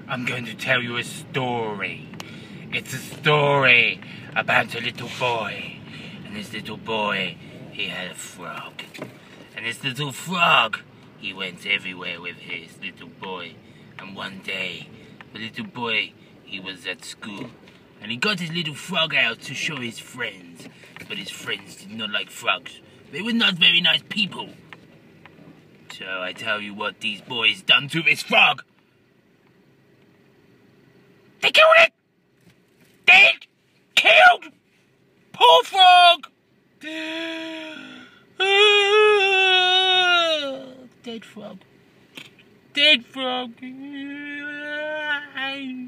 I'm going to tell you a story. It's a story about a little boy. And this little boy, he had a frog. And this little frog, he went everywhere with his little boy. And one day, the little boy, he was at school. And he got his little frog out to show his friends. But his friends did not like frogs. They were not very nice people. So I tell you what these boys done to this frog. They killed it! They killed poor frog! Dead frog. Dead frog.